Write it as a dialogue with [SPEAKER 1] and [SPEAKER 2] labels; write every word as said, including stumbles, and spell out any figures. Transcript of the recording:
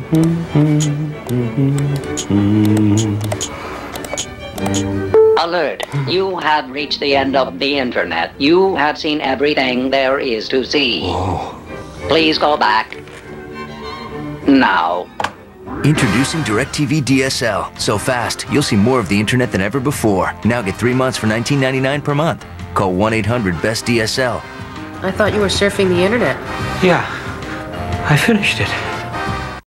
[SPEAKER 1] Alert! You have reached the end of the internet. You have seen everything there is to see.
[SPEAKER 2] Whoa.
[SPEAKER 1] Please go back. Now.
[SPEAKER 3] Introducing DirectTV D S L. So fast, you'll see more of the internet than ever before. Now get three months for nineteen ninety-nine per month. Call one eight hundred best D S L.
[SPEAKER 4] I thought you were surfing the internet.
[SPEAKER 2] Yeah, I finished it.